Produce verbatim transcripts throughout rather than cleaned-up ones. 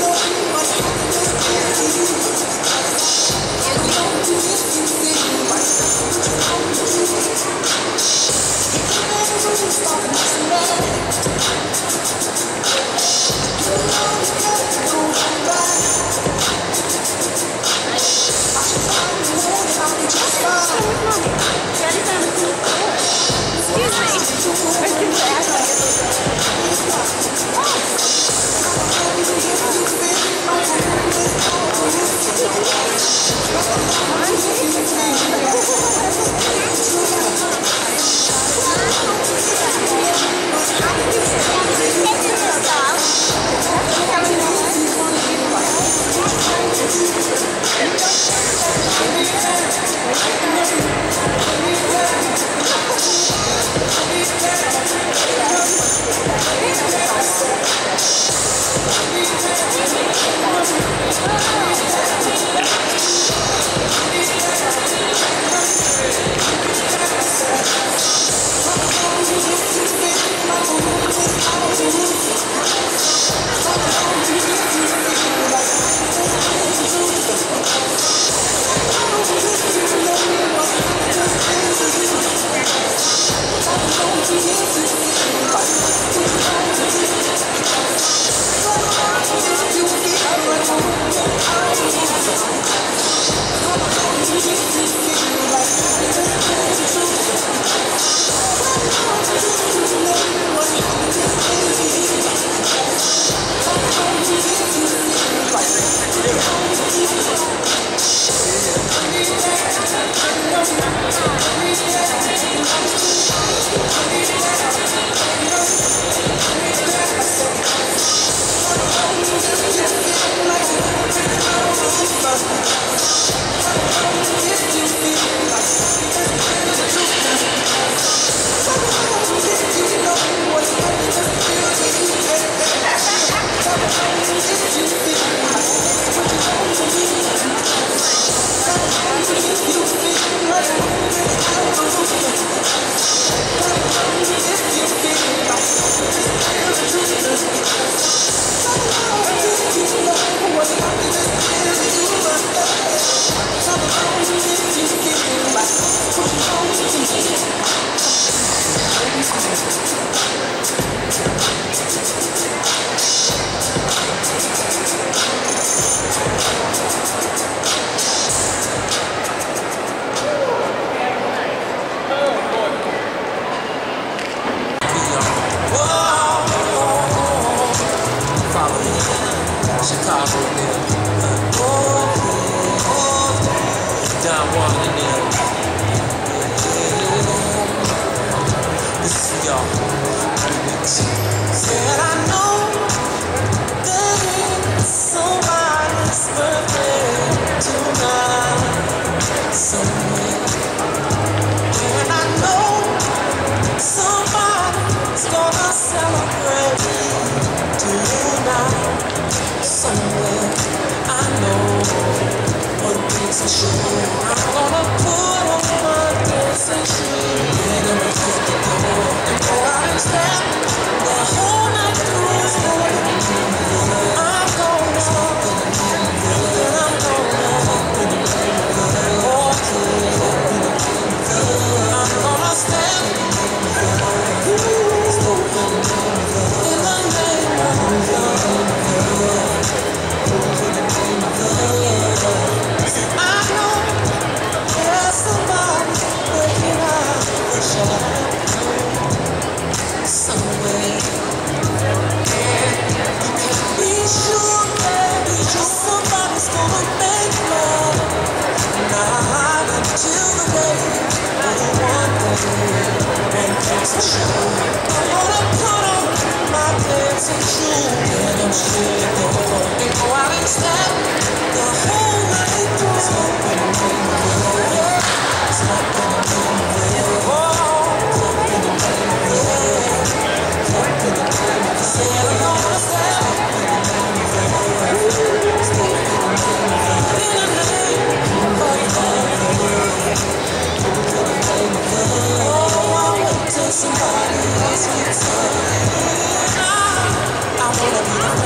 Somebody else will tell you I wanna be the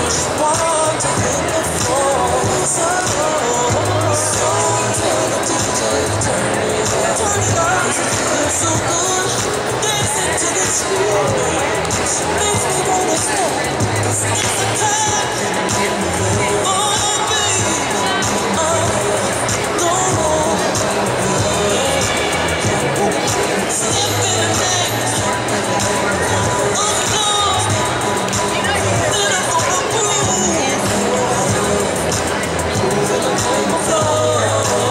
want to hit the floor. So, so tell the D J to turn it up. Turn it up. Cause it feels so good. Dancing to this feeling. Makes me wanna stop. Cause it's the time. Oh, baby. Oh, no more. Steppin' dance. On the floor. Then I go to groove. Then I go to the floor.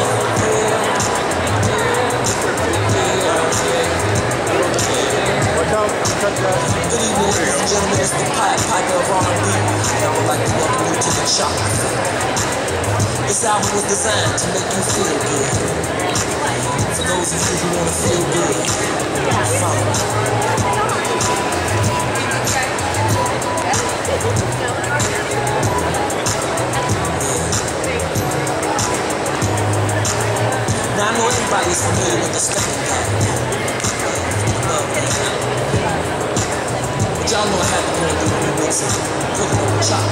Good evening, ladies and gentlemen. It's the Pied Piper of R and B, and I would like to welcome you to the shop. This album was designed to make you feel good. For those of you who want to feel good, follow me. Now I know everybody is familiar with the Steppin pattern. But y'all know I had to go and do the remix and put it on the chop.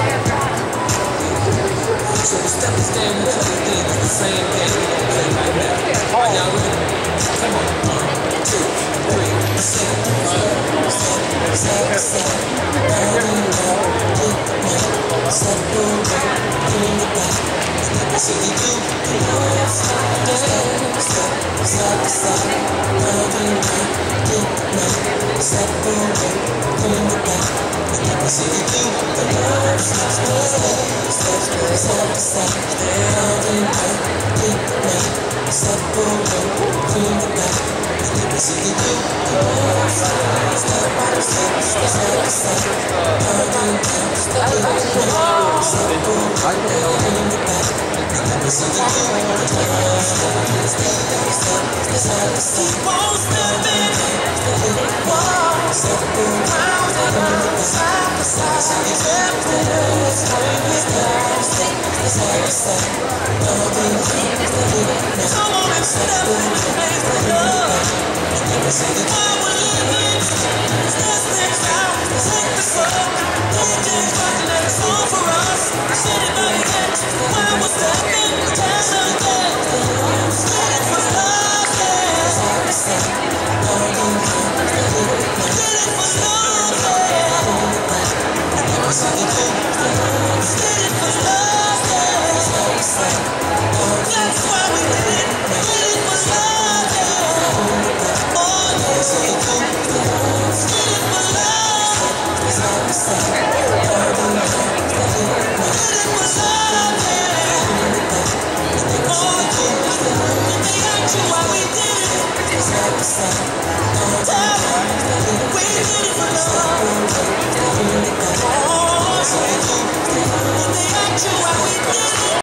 So the Steppin stand we play again is the same game we're gonna play right now. Are y'all ready? Come on. One, two, three, seven. Step, step, step. Down and down. Look now. Step over. Bring it back. So you do. Step, step, step, step. Down and down. Look now. Step over. Bring it back. So you do. Step, step, step, step, step. Down and down. Look now. Step over. Bring it back. So you do. Step by step, step, step, step. Down and down. Step over. Step over. Bring it back. So you do. Step, step, step, step. Keep on stepping. Whoa. Step around and around, side to side. So you step with us. Step, step, step, step. Down and down. Come on and step with the face of love. So you do. While we're living, step things out. Take the slow. D J's rocking that song for us. Does anybody get while we're stepping? Dance and dance. Get it for love, yeah. Step, step. Down and down. Get it for love, yeah. So you do. Get it for love.